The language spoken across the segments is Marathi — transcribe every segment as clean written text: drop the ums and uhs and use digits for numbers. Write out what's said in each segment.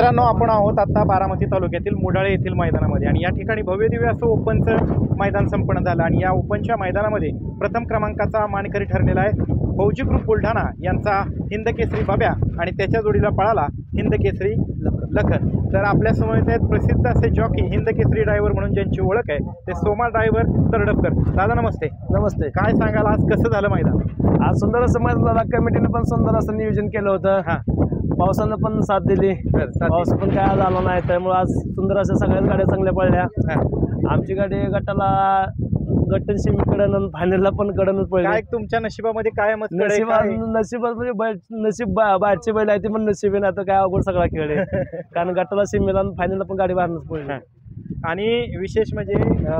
मित्रांनो, आपण आहोत आता बारामती तालुक्यातील मोडाळे येथील मैदानामध्ये आणि या ठिकाणी भव्यदिव्य असं ओपनचं मैदान संपन्न झालं आणि या ओपनच्या मैदानामध्ये प्रथम क्रमांकाचा मानकरी ठरलेला आहे फौजी ग्रुप बुलढाणा यांचा हिंद केसरी बाब्या आणि त्याच्या जोडीला पळाला हिंद केसरी लखन। तर आपल्या समोर आहेत प्रसिद्ध असे जॉकी हिंद केसरी ड्रायव्हर म्हणून ज्यांची ओळख आहे ते सोमा ड्रायव्हर तरडपकर। दादा नमस्ते। नमस्ते। काय सांगाल, आज कसं झालं मैदान? आज सुंदर असं मैदान झालं, कमिटीने पण सुंदर असं नियोजन केलं होतं। पावसानं पण साथ दिली, पाऊस पण काय झाला नाही, त्यामुळे आज सुंदर अशा सगळ्याच गाड्या चांगल्या पडल्या। आमची गाडी गटाला गटन सीमेकडं फायनलला पण कडनच पडली। काय तुमच्या नशिबामध्ये काय मत? नशिबात म्हणजे नशीब बाहेरची बैल आहे ती पण नशीब आहे, आता काय अवघड सगळा खेळ आहे कारण गटाला सीमेला फायनलला पण गाडी बाहेरच पडली। आणि विशेष म्हणजे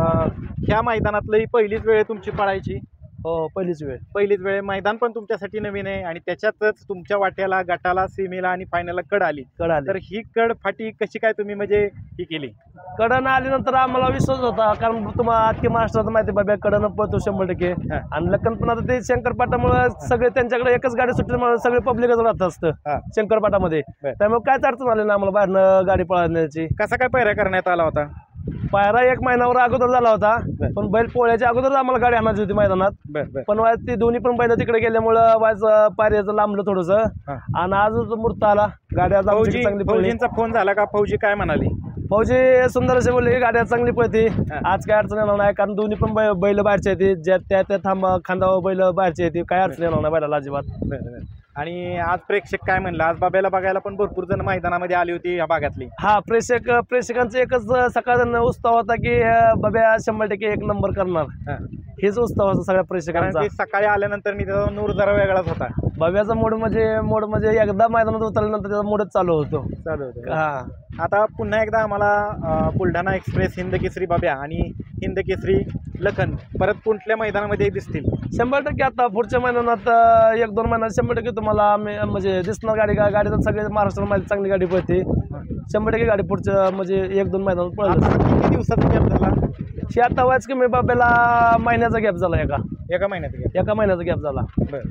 ह्या मैदानातली पहिलीच वेळ तुमची पळायची? हो, पहिलीच वेळ। मैदान पण तुमच्यासाठी नवीन आहे आणि त्याच्यातच तुमच्या वाट्याला गटाला सीमेला आणि फायनलला कड आली। तर ही कड फाटी कशी काय तुम्ही म्हणजे ही केली? कडन आल्यानंतर आम्हाला विश्वास होता, कारण तुम्हाला आजके महाराष्ट्रात माहिती बाबा कडनं पळतो 100%। आणि लखन पण आता ते शंकरपाटामुळे सगळे त्यांच्याकडे एकच गाडी सुटल्यामुळे सगळे पब्लिकच राहत असतं शंकरपाटामध्ये, त्यामुळे कायच अडचण आली ना आम्हाला बाहेरनं गाडी पळवण्याची। कसा काय पायऱ्या करण्यात आला होता? पायरा 1 महिन्यावर अगोदर झाला होता, पण बैल पोळ्याच्या अगोदर आम्हाला गाडी आणायची होती मैदानात। पण ती दोन्ही पण बैल तिकडे गेल्यामुळं वाज पायऱ्याचं लांबलं थोडंसं आणि आजच मुहूर्त आला। गाड्या चांगली फौजींचा फोन झाला का? फौजी काय म्हणाली? फौजी सुंदर असे बोलले, गाड्या चांगली पळते, आज काय अडचण येणार नाही, कारण दोन्ही पण बैल बाहेरचे येते, ज्या त्या थांबा खांदावर बैल बाहेरचे येते, काय अडचण येणार नाही बैलाला अजिबात। आणि आज प्रेक्षक काय म्हणलं? आज बाब्याला बघायला पण भरपूर जण मैदानामध्ये आली होती या भागातली। हा, प्रेक्षकांचा एकच सकाळ उत्साह होता की बाब्या 100% 1 नंबर करणार, हेच उत्साह होता सगळ्या प्रेक्षकांचा। सकाळी आल्यानंतर मी त्याचा नूर जरा वेगळाच होता। बाब्याचा मूड म्हणजे एकदा मैदानात उतरल्यानंतर त्याचा मूडच चालू होतो। हा, आता पुन्हा एकदा आम्हाला बुलढाणा एक्सप्रेस हिंद केसरी बाब्या आणि हिंद केसरी लखन परत कुठल्या मैदानामध्ये दिसतील? 100% आता पुढच्या मैदानात 1-2 महिन्यात 100% तुम्हाला म्हणजे दिसणार गाडी। गाडीत सगळे महाराष्ट्रामध्ये चांगली गाडी पळते, 100% गाडी पुढच्या म्हणजे 1-2 महिन्यात पळत। किती दिवसाचा गॅप झाला? हे आता वाच की मी बाब्याला महिन्याचा गॅप झाला, एका महिन्याचा गॅप झाला।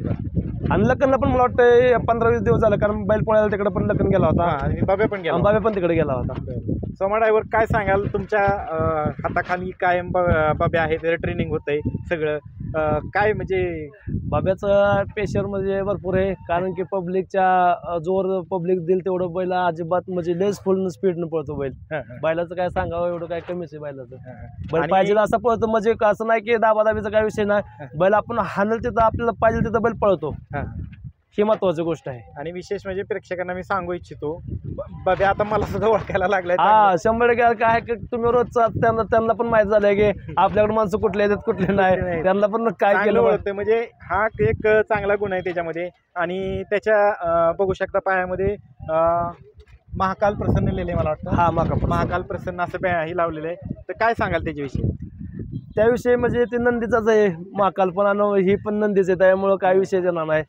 आणि लखनला पण मला वाटतं 15-20 दिवस झाले, कारण बैल पोळ्याला तिकडे पण लखन गेला होता आणि बाब्या पण तिकडे गेला होता। सोमा ड्रायव्हर, काय सांगाल? तुमच्या हाताखाली कायम बाब्या आहे, त्याचं ट्रेनिंग होतंय सगळं, काय म्हणजे बाब्याचं प्रेशर म्हणजे भरपूर आहे, कारण की पब्लिकच्या जोर पब्लिक दिल तेवढं बैल अजिबात म्हणजे लेस फुल स्पीडनं पळतो बैल। बैलाचं काय सांगावं, एवढं काय कमीच आहे बैलाचं। बैल पाहिजे असं पळतो, म्हणजे असं नाही की दाबादाबीचा काय विषय नाही, बैल आपण हाणल तिथं आपल्याला पाहिजे तिथं बैल पळतो, ही महत्वाची गोष्ट आहे। आणि विशेष म्हणजे प्रेक्षकांना मी सांगू इच्छितो, बाब्या आता मला सुद्धा ओळखायला लागलाय। 100% काय तुम्ही रोज त्यांना पण माहित झालंय की आपल्याकडे माणसं कुठले येतात कुठले नाही, त्यांना पण काय केलं ओळखते, म्हणजे हा एक चांगला गुण आहे त्याच्यामध्ये। आणि त्याच्या बघू शकता पायामध्ये महाकाल प्रसन्न लिहिले, मला वाटतं। हा, महाकाल प्रसन्न असं ही लावलेलं आहे। तर काय सांगाल त्याच्याविषयी? त्याविषयी म्हणजे ते नंदीचाच आहे महाकाल पण, आणि ही पण नंदीच आहे, त्यामुळे काय विषय येणार नाही।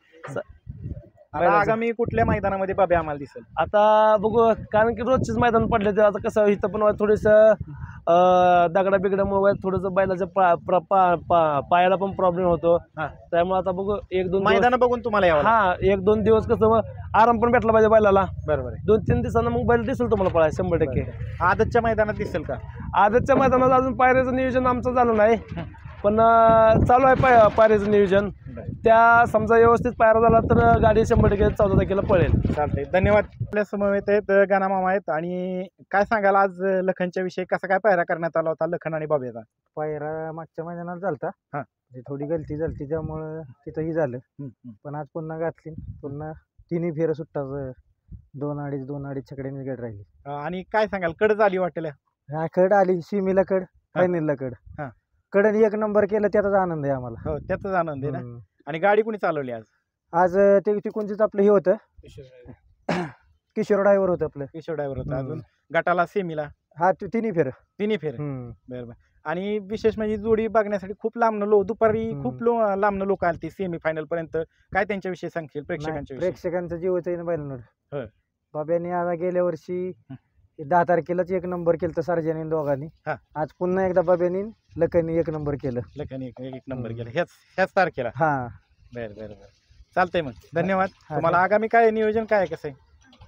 आगामी कुठल्या मैदानामध्ये बाब्या आम्हाला दिसेल? आता बघू, कारण की रोजचीच मैदान पडले, तर आता कसं इथं पण थोडंसं दगडा बिगडामुळे थोडंसं बैलाच्या पायाला पण प्रॉब्लेम होतो, त्यामुळे आता बघू 1-2 मैदान बघून तुम्हाला यावं। 1-2 दिवस कसं आराम पण भेटला पाहिजे बैलाला। बरोबर, 2-3 दिवसांना मग बैल दिसेल तुम्हाला पळाय 100%। आदतच्या मैदानात दिसेल का? आदतच्या मैदानात अजून पायऱ्याचं नियोजन आमचं झालं नाही, पण चालू आहे पायऱ्याचं नियोजन। त्या समजा व्यवस्थित पायरा झाला तर गाडी 100% 14 तारखेला पळेल। चालतंय, धन्यवाद। आपल्या समवेत आहेत गाना मामा आहेत। आणि काय सांगाल आज लखनच्या विषयी, कसा काय पायरा करण्यात आला होता लखन आणि बाब्याचा? पायरा मागच्या मैदानात झालता, थोडी गलती झाली त्यामुळं तिथंही झालं, पण आज पुन्हा घातली, पुन्हा 3 फेऱ्या सुट्टाच 2-2.5 छकड्यांनी गड राहिली। आणि काय सांगाल, कड झाली वाटेल? हा, कड आली, सीमेला कड, फायनलला कड, कडन 1 नंबर केलं, त्याचाच आनंद आहे आम्हाला। हो, त्याचाच आनंद आहे ना। आणि गाडी कोणी चालवली आज? आज ते कोणतीच आपलं हे होतं, किशोर ड्रायव्हर होतं आपलं। किशोर ड्रायव्हर होता। अजून गटाला सेमीला? हा, 3 फेर। बरोबर। आणि विशेष म्हणजे जोडी बघण्यासाठी खूप लांबनं दुपारी खूप लांबनं लोक आलती सेमी फायनल पर्यंत, काय त्यांच्याविषयी सांगशील प्रेक्षकांचं जीवच आहे ना बैलांवर। बाब्याने आता गेल्या वर्षी 10 तारखेलाच 1 नंबर केलं सार्जन दोघांनी, आज पुन्हा एकदा बाब्यानी लखननी 1 नंबर केलं। लखननी 1 नंबर केलं ह्याच तारखेला? हा, बरं, चालतंय मग, धन्यवाद। तुम्हाला आगामी काय नियोजन काय कसं आहे?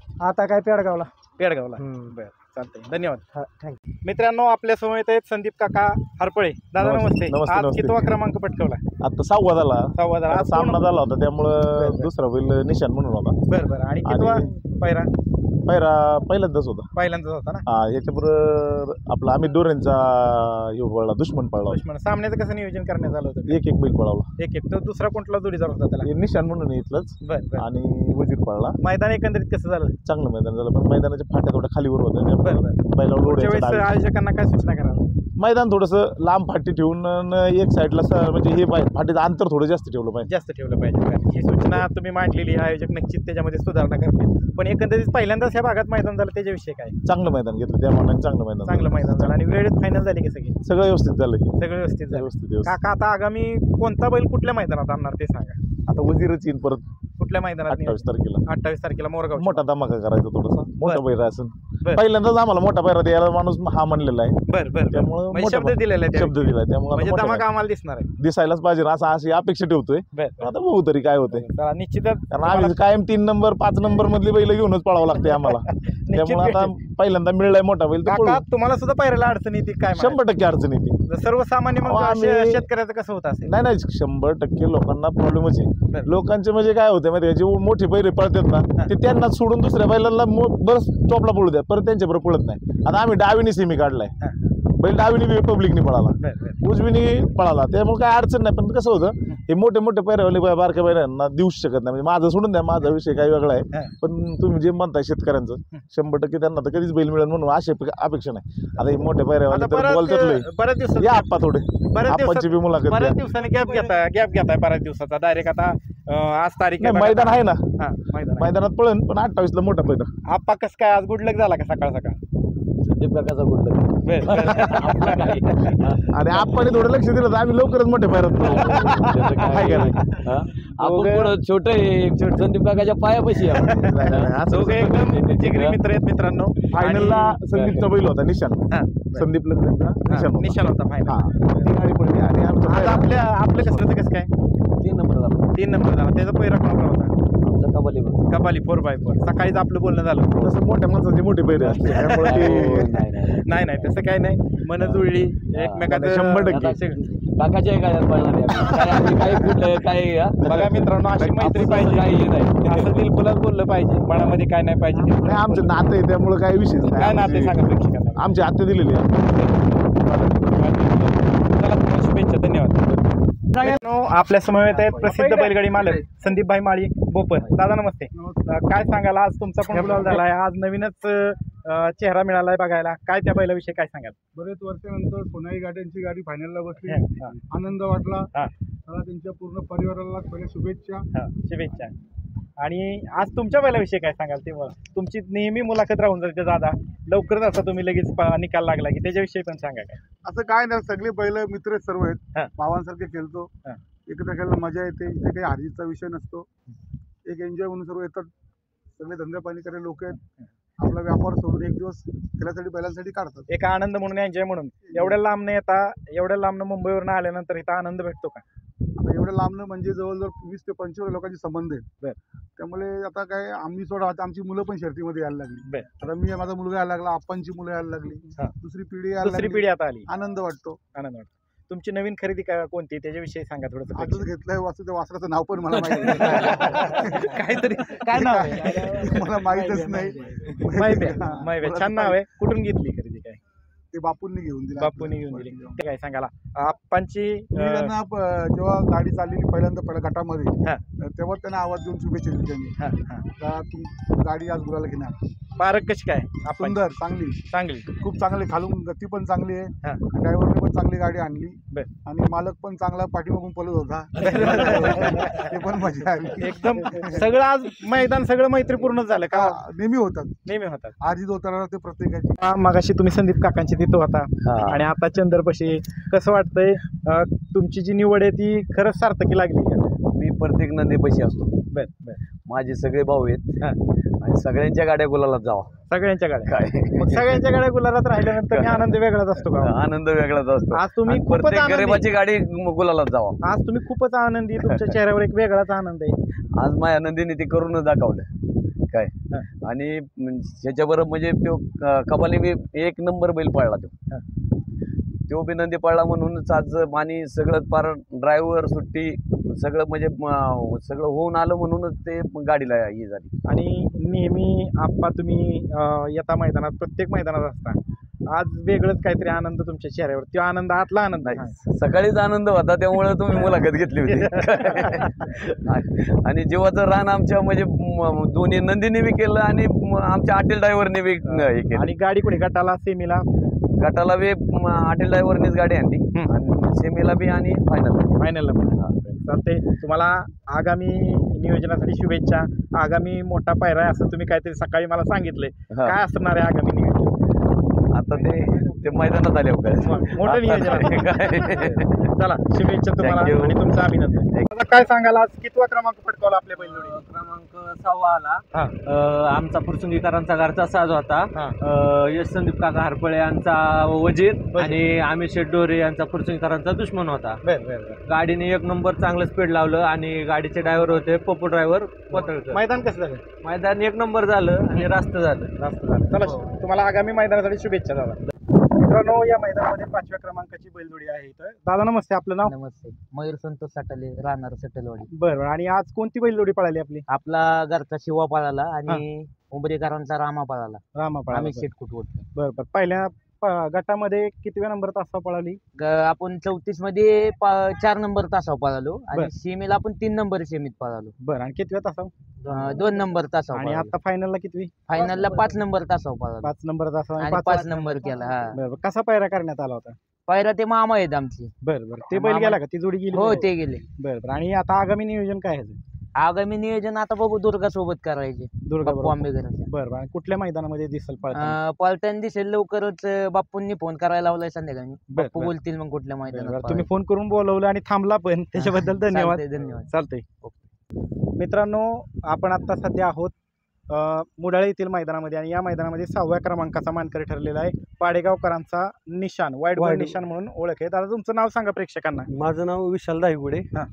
आता काय पेडगावला. पेडगावला. बरं चालतंय, धन्यवाद. थँक्यू. मित्रांनो, आपल्या समवेत आहेत संदीप काका हरपळे. दादा नमस्ते. नमस्ते, आज नमस्ते. कितवा क्रमांक पटकवला? आता 6वा झाला. 6वा झाला. आज सामना झाला होता त्यामुळं बरं. दुसरा बैल निशाण म्हणून होता. बरं बरं. आणि कितवा पायरा? पहिला पहिल्यांदाच होता. पहिल्यांदाच होता ना. हा, याच्याबरोबर आपला अमित डोरेंचा ह्यो पळला, दुश्मन पळला. दुश्मन. सामन्याचं कसं नियोजन करण्यात आलं होतं? एक बैल पळवला. एक तो दुसरा कोणता जोडीदार होता त्याला? हे निशाण म्हणून इथलंच. बरं बरं. आणि वजीर पळला. मैदान एकंदरीत कसं झालं? चांगलं मैदान झालं, पण मैदानाच्या फाट्या थोड्या खालीवर होत्या. बरं बरं. बैलावर लोड पुढच्या यायचा वेळेस डावी. आयोजकांना काय सूचना कराल? मैदान थोडंसं लांब फाटी ठेवून एक साईडला म्हणजे हे फाटीचं अंतर थोडं जास्त ठेवलं पाहिजे. जास्त ठेवलं पाहिजे. कारण ही सूचना तुम्ही मांडलेली, आयोजक नक्कीच त्याच्यामध्ये सुधारणा करतील. पण एकंदरीत पहिल्यांदाच ह्या भागात मैदान झालं, त्याच्याविषयी काय? चांगलं मैदान घेतलं त्या मानाने, चांगलं मैदान झालं. आणि वेळेत फायनल झाली की सगळी? सगळं व्यवस्थित झालं. सगळं व्यवस्थित झालं. व्यवस्थित. काका, आता आगामी कोणता बैल कुठल्या मैदानात आणणार ते सांगा. आता वजीरच येईल परत कुठल्या मैदानात? 28 तारखेला. 28 तारखेला मोरगाव. मोठा धमाका करायचा थोडासा. मोठा बैरा असून बरं. पहिल्यांदाच आम्हाला मोठा बैरा द्यायला माणूस हा म्हणलेला आहे. बरं बरं. त्यामुळे म्हणजे शब्द दिलेला आहे. शब्द दिलाय त्यामुळे म्हणजे आता मोठा धमाका आम्हाला दिसणार आहे. दिसायलाच पाहिजे ना, असं अशी अपेक्षा ठेवतोय. बरं. आता बघू तरी काय होतंय. चला, निश्चितच. कारण आम्ही कायम 3 नंबर 5 नंबर मधली बैल घेऊनच पळावं लागते आम्हाला. त्यामुळे आता पहिल्यांदा मिळलाय मोठा बैल तर काका, पळू. तुम्हाला सुद्धा पायऱ्याला अडचण येते काय? 100% अडचण येते. सर्वसामान्य मग आम्ही- शेतकऱ्याचं कसं होत असेल? नाही नाही, 100% लोकांना प्रॉब्लेमच आहे. बरं. लोकांचे म्हणजे काय होते माहिती आहे, जे मोठे बैल पळतात ना ते त्यांना सोडून दुसऱ्या बैलाला बस टॉपला पळू द्या, परत त्यांच्याबरोबर पळत नाही. आता आम्ही डावीने सेमी काढलाय, बैल डावीने पब्लिकने पळाला, बरं बरं. उजवीने पळाला. त्यामुळे काय अडचण नाही. पण कसं होतं, हे मोठे मोठे पैरावाले बारक्या बैलांना देऊच शकत नाही. म्हणजे माझं सोडून द्या, माझा विषय काही वेगळा आहे. हा. पण तुम्ही जे म्हणताय शेतकऱ्यांचं 100% त्यांना तर कधीच बैल मिळेल म्हणून अपेक्षा नाही. आता हे मोठे पैरावाले आता तर बोलतात लय. बऱ्याच दिवसात या आप्पा थोडे आप्पाची बी मुलाखत द्या. बऱ्याच दिवसांनी गॅप घेताय बऱ्याच दिवसाचा. डायरेक्ट आता आज तारीख नाही, मैदान आहे ना, हा, मैदान आहे. मैदानात पळन, पण 28 ला मोठा पैदा. आप्पा कसं काय आज गुडलक झाला का सकाळ सकाळ? संदीप काकाचा गुड लक. आणि आपण थोडं लक्ष दिलं तर आम्ही लवकरच मोठे पैरात पळू. आहे का नाही? आपण पुढं छोट आहे, संदीप काकाच्या पायापाशी आहे. नाही, नाही, असं दोघे एकदम जिगरी मित्र आहेत मित्रांनो. फायनलला संदीपचा बैल होता निशान. हा, संदीप लग्नाचा निशान होता. निशाण होता फायनल. हा, ती गाडी पडली आणि आमचा आज पायरा. आपलं कसं काय? 3 नंबर झाला 3 नंबर झाला. त्याचा पहिला कोणाला होता? आमचा कबाली. कपाली 4x4. सकाळीच आपलं बोलणं झालं. तसं मोठ्या माणसाची मोठी बैल असते त्यामुळे ते नाही नाही, तसं काय नाही. मन जुळली एकमेकाचं. 100%. काकाच्या गाड्यात पळणार आहे. काही कुठं काही बघा मित्रांनो, अशी मैत्री पाहिजे. काही हे नाही. असं दिलखुलास बोललं पाहिजे. मनामध्ये काय नाही पाहिजे. नाही, आमचं नातं आहे त्यामुळे काही विषय काय नाते सांगा प्रेक्षकांना. आमची आत्या दिलेली आहे. चला, तुम्हाला शुभेच्छा. धन्यवाद. आपल्या समवेत आहेत प्रसिद्ध बैलगाडी मालक संदीपभाई माळी बोपर. दादा नमस्ते. काय सांगाल, आज तुमचा पण गुलाल झालाय, आज नवीनच चेहरा मिळालाय बघायला. काय त्या बैलाविषयी काय सांगाल? बरेच वर्षानंतर सोनाई गाड्यांची गाडी फायनलला बसली. हा. आनंद वाटला. हा. मला त्यांच्या पूर्ण परिवाराला पहिल्या शुभेच्छा. हा, शुभेच्छा. आणि आज तुमच्या बैलाविषयी काय सांगाल? ते तुमची नेहमी मुलाखत राहून जाते दादा, लवकरच असा तुम्ही लगेच निकाल लागला की त्याच्याविषयी पण सांगा काय? असं काय नाही, सगळे बैल मित्र सर्व हा. आहेत. भावांसारखे खेळतो. हा. एकत्र खेळायला मजा येते. इथे काही हारीचा विषय नसतो. एक एन्जॉय म्हणून सर्व येतात. सगळे धंदे पाणी करे लोक आहेत. आपला व्यापार सोडून एक दिवस खेळासाठी बैलांसाठी काढतात. एक आनंद म्हणून, एन्जॉय म्हणून. एवढ्या लांबनं येता, एवढ्या लांबनं मुंबईवरून आल्यानंतर इथं आनंद भेटतो का? आता एवढं लांबनं म्हणजे जवळजवळ 20 ते 25 लोकांचे संबंध आहेत. बर. त्यामुळे आता काय आम्ही सोडा, आता आमची मुलं पण शर्तीमध्ये यायला लागली. बर. आता मी माझा मुलगा यायला लागला, आप्पांची मुलं यायला लागली. हा. दुसरी पिढी यायला दुसरी लागली. पिढी आता आली. आनंद वाटतो. आनंद वाटतो. तुमची नवीन खरेदी काय कोणती त्याच्याविषयी सांगा थोडंसं. आजच घेतलंय वासू, त्या वासराचं नाव पण मला माहिती नाही. काहीतरी काय नाव आहे? मला माहितच नाही. माहिती आहे. छान नाव आहे. कुठून घेतली खरेदी काय? ते बापूंनी घेऊन दिलं. बापूंनी घेऊन दिली. ते काय सांगाला आप्पांची मी त्यांना जेव्हा गाडी चाललेली पहिल्या गटामध्ये, हा. तेव्हा त्यांना आवाज देऊन शुभेच्छा दिली त्यांनी. हा, हा. का तुम गाडी आज गुलाला घेणार. बारक कशी काय? आपण सुंदर, चांगली, चांगली. खूप चांगली. खालून गती पण चांगली आहे. हा. ड्रायव्हरने पण चांगली गाडी आणली. बर. आणि मालक पण चांगला पाठीमागून पळत होता. ते पण मजा आली. एकदम सगळं आज मैदान सगळं मैत्रीपूर्ण झालं का? नेहमी होतात. नेहमी होतात. आजी होताना ते प्रत्येकाची. मगाशी तुम्ही संदीप काकांची तिथं होता आणि आता चंदरपशी. कसं वाटतंय तुमची जी निवड आहे ती खरंच सार्थकी लागली का? मी प्रत्येक नंदीपाशी असतो. बर बर. माझे सगळे भाऊ आहेत हा. आणि सगळ्यांच्या गाड्या गुलालात जावा. सगळ्यांच्या गाड्या. काय मग सगळ्यांच्या गाड्या गुलालात राहिल्यानंतर आनंद वेगळाच असतो का? आनंद वेगळाच असतो. आज तुम्ही आणि खूपच प्रत्येक आनंदी. गरिबाची गाडी गुलालात जावा. आज तुम्ही खूपच आनंदी. तुमच्या चेहऱ्यावर एक वेगळाच आनंद आहे. आज माझ्या नंदीने ते करून दाखवलं. काय आणि ह्याच्याबरोबर म्हणजे तो कबाली बी एक नंबर बैल पळला तो बी नंदी पळला म्हणूनच आज आणि सगळं पार ड्रायव्हर सुट्टी सगळं म्हणजे सगळं होऊन आलं म्हणूनच ते गाडीला हे झाली. आणि नेहमी आप्पा तुम्ही येता मैदानात, प्रत्येक मैदानात असता, आज वेगळंच काहीतरी आनंद तुमच्या चेहऱ्यावर, तो आनंद आतला आनंद आहे. सकाळीच आनंद होता त्यामुळे तुम्ही मुलाखत घेतली होती. आणि जीवाचं रान आमच्या म्हणजे दोन्ही नंदीने बी केलं आणि आमच्या अटेल ड्रायव्हरने बी हे केलं. आणि गाडी कुठे गटाला सेमीला? गटाला बी अटेल ड्रायव्हरनेच गाडी आणली आणि सेमीला बी आणि फायनलला पण. चालते, तुम्हाला आगामी नियोजनासाठी शुभेच्छा. आगामी मोठा पायरा आहे असं तुम्ही काहीतरी सकाळी मला सांगितलंय, काय असणार आहे आगामी नियोजन? आता ते मैदानात आले मोठं नियोजन आहे. चला, शुभेच्छा तुम्हाला Thank you. आणि तुमचं अभिनंदन. आता काय सांगाल, आज कितवा क्रमांक पटकावला आपल्या बैलजोडी? क्रमांक 6 आला. आमचा फुरसुंगीकरांचा घरचा साज होता. यश संदीप काका हरपळे यांचा वजीर आणि आमिर शेठ डोरे यांचा फुरसुंगीकरांचा दुश्मन होता. गाडीने एक नंबर चांगलं स्पीड लावलं आणि गाडीचे ड्रायव्हर होते पप्पू ड्रायव्हर कोतळकर. मैदान कसं झालं? मैदान एक नंबर झालं आणि रास्त झालं. चला, तुम्हाला आगामी मैदानासाठी शुभेच्छा दादा. मित्रांनो, या मैदानामध्ये 5व्या क्रमांकाची बैलजोडी आहे इथं. दादा नमस्ते, आपलं नाव? नमस्ते, मयूर संतोष साठले, राहणार सटलवाडी. बरं, आणि आज कोणती बैलजोडी पळाली आपली? आपला घरचा शिवा पळाला आणि उंबरेकरांचा रामा पळाला. रामा पळाला. आम्ही शेट कुटवत. बरं. पहिल्या गटामध्ये कितव्या नंबर तासावर पळाली? आपण 34 मध्ये 4 नंबर तासावर पळालो आणि बर. सीमेला आपण 3 नंबर सेमीत पळालो. बरं, आणि कितव्या तासावर? 2 नंबर तासावर आणि पळालो. आता फायनलला कितवी? फायनलला 5 नंबर तासावर पळालो 5 नंबर तासावर आणि 5 नंबर केला. हा, बरं. कसा पायरा करण्यात आला होता? पायरा ते मामा आहेत आमची. बरं. ते बैल गेला का? ती जोडी गेली? हो, ते गेले. बरं. आणि आता आगामी नियोजन काय आहे? आगामी नियोजन आता बघू, दुर्गा सोबत करायचे. दुर्गा बाप्पू आंबेकरांच्या. बरं. कुठल्या मैदानामध्ये दिसेल पळताना? पळताना दिसेल लवकरच. बाप्पूंनी फोन करायला लावलाय संध्याकाळी. बाप्पू बरं. बोलतील मग कुठल्या मैदानात. तुम्ही फोन करून बोलवलं आणि थांबला पण, त्याच्याबद्दल धन्यवाद. चालतंय, धन्यवाद. चालतंय. मित्रांनो, आपण आता सध्या आहोत मुडाळे येथील मैदानामध्ये आणि या मैदानामध्ये 6व्या क्रमांकाचा मानकरी ठरलेला आहे पाडेगावकरांचा निशान, वाईट बॉल निशान म्हणून ओळख आहे. दादा, तुमचं नाव सांगा प्रेक्षकांना. माझं नाव विशाल दायगुडे. हा.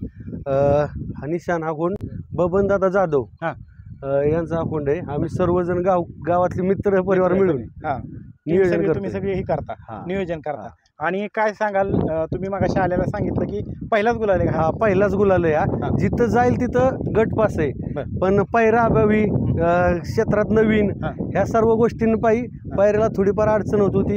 हा निशान हा कोण बबन दादा जाधव हा. यांचा हा कोंड आहे. आम्ही सर्वजण गावातले मित्र परिवार मिळून हा, नियोजन तुम्ही करतोय. सगळे हे करता, हा. नियोजन करता. आणि काय सांगाल, तुम्ही मगाशी आल्याला सांगितलं की पहिलाच गुलाल आहे का? हा पहिलाच गुलाल आहे. हा. जिथं जाईल तिथं गट पास आहे. बरं. पण पायरा अभावी क्षेत्रात नवीन हा. ह्या सर्व गोष्टींपायी पायऱ्याला थोडीफार अडचण होत होती.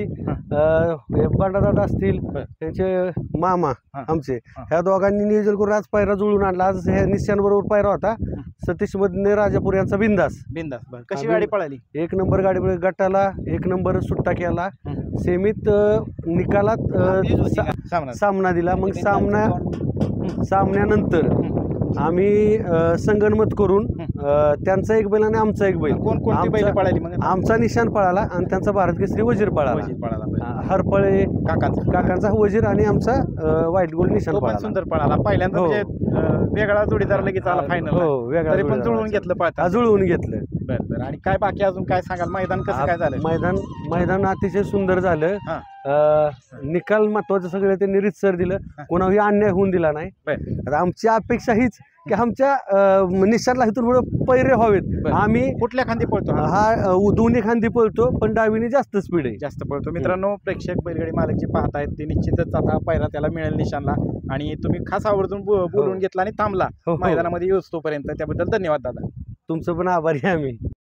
बांडादादा असतील, बरं. त्यांचे मामा हा. आमचे, हा. ह्या दोघांनी नियोजन करून आज पायरा जुळून आणला. आज ह्या निशांबरोबर पायरा होता सतीश मधने राजापूर यांचा बिंदास. बरं. कशी आम्ही- गाडी पळाली? एक नंबर गाडी गटाला एक नंबर सुट्टा केला. सेमीत निकालात सामना. सामना दिला. मग सामन्यानंतर आम्ही संगनमत करून त्यांचा एक बैल आणि आमचा एक बैल, कोणती बैल पळाली मग? आमचा निशान पळाला आणि त्यांचा भारत केसरी वजीर पळाला. वजीर पळाला. बरं. हरपळे काकांचा वजीर आणि आमचा व्हाईट गोल्ड निशान तो पण पळाला. सुंदर पळाला. पहिल्यांदा हो. म्हणजे वेगळा जोडीदार लगेच आला फायनल. हो, वेगळा तरी पण जोडीदार जुळवून आला. घेतलं पळता. जुळवून घेतलं. बरं. आणि काय बाकी अजून काय सांगाल? मैदान कसं काय झालं? मैदान अतिशय सुंदर झालं. हा. निकाल महत्वाचं सगळं त्यांनी रीतसर दिलं. कोणाही अन्याय होऊन दिला नाही. बरं. आता आमची अपेक्षा हीच की आमच्या निशाणला इथून पुढे पैरे व्हावेत. बरं. आम्ही कुठल्या खांदी पळतो? हा दोन्ही खांदी पळतो, पण डावीने जास्त स्पीड आहे. जास्त पळतो. मित्रांनो, प्रेक्षक बैलगाडी मालक जे पाहत आहेत ते निश्चितच आता पायरा त्याला मिळेल निशाणला. आणि तुम्ही खास आवर्जून बोलून घेतला आणि थांबला हो. मैदानामध्ये येऊस तोपर्यंत. त्याबद्दल धन्यवाद दादा. तुमचं पण आभारी आहे आम्ही.